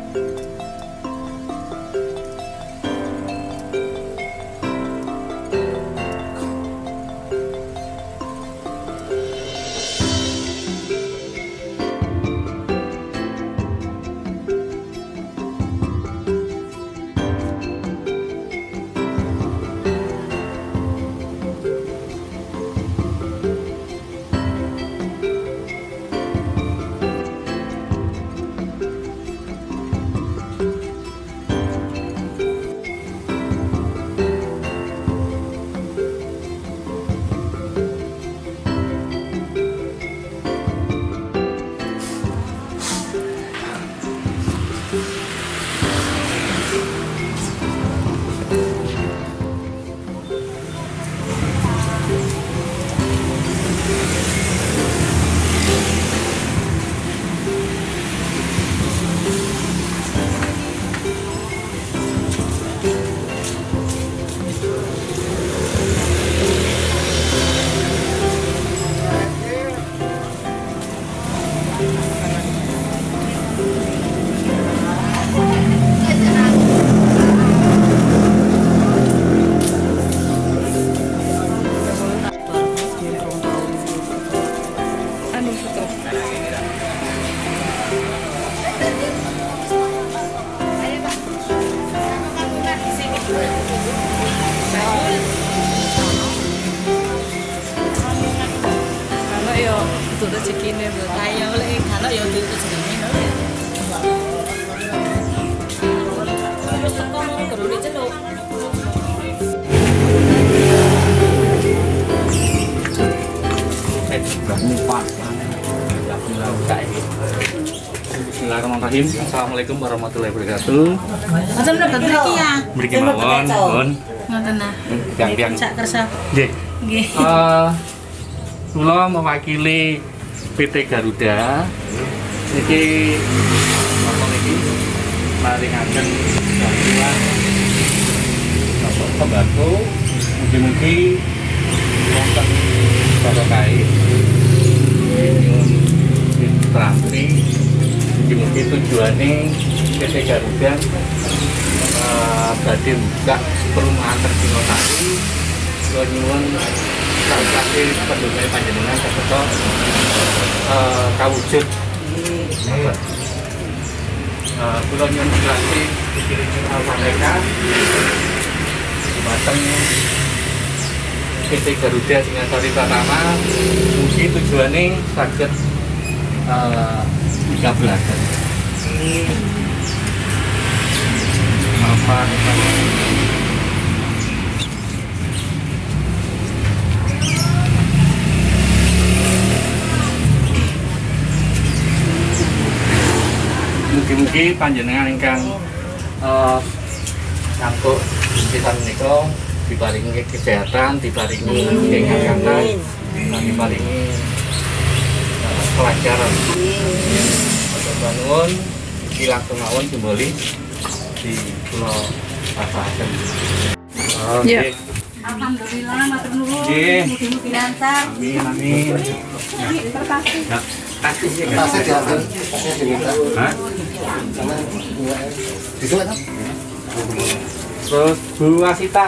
Itu rezekine lho. Ayo lek kalau ya itu rezekine lho. Terus teko mau guru celuk. Bismillahirrahmanirrahim. Assalamualaikum warahmatullahi wabarakatuh. Macam dapat mriki ya. Mriki mawon, pun. Ngoten nah. Yang sak kersa. Nggih. Nggih. Kula mewakili PT Garuda niki apa niki maringaken bantuan sembako mugi-mugi wonten barokahe nyuwun ditransi mugi-mugi tujuane PT Garuda badhe buka perumahan Tersinosari kula nyuwun kasih penduduk panjenengan kebetulan kawujud kula nyuwun kasih mereka mateng PT Garuda Singasari Pratama mugi tujuane saged kabulaken apa mugi-mugi panjenengan ingkang nangkuk kita menika diparingi kesehatan, diparingi kehangatan, diparingi kelancaran. Matur nuwun, iki langsung mawon simbolis di Pulau Pasaken. Iya. Alhamdulillah, matur nuwun. Mugi-mugi lancar. Amin, amin. Kasih diambil. Hah? Terus Bu Asita.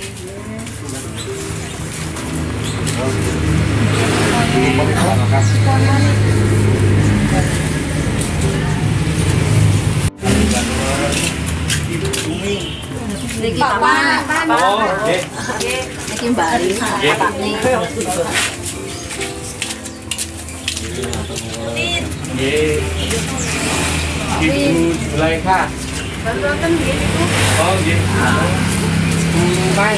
Terima kasih. Ibu Bumi. Niki Pak. Oh, nggih. Niki Mbari. Nggih. Ibu Zulaikha. Bantuan nggih Ibu. Oh, nggih. Mai.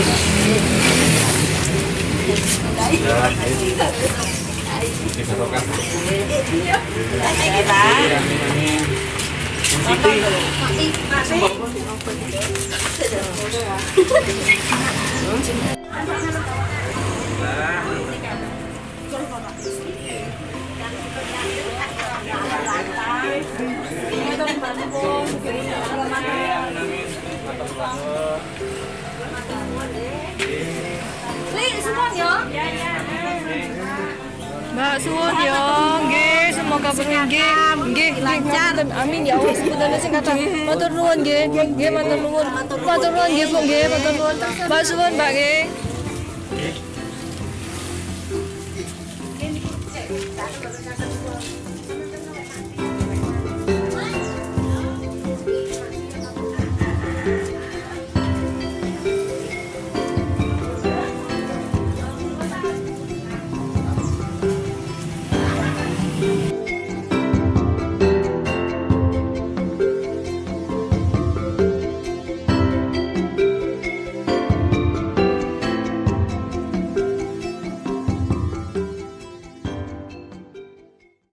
Mbak suwun ya, nggih semoga semoga nggih ngapunten amin ya Allah sepunten sing kathah matur nuwun nggih matur nuwun nggih Bu nggih matur nuwun Mbak suwun Mbak nggih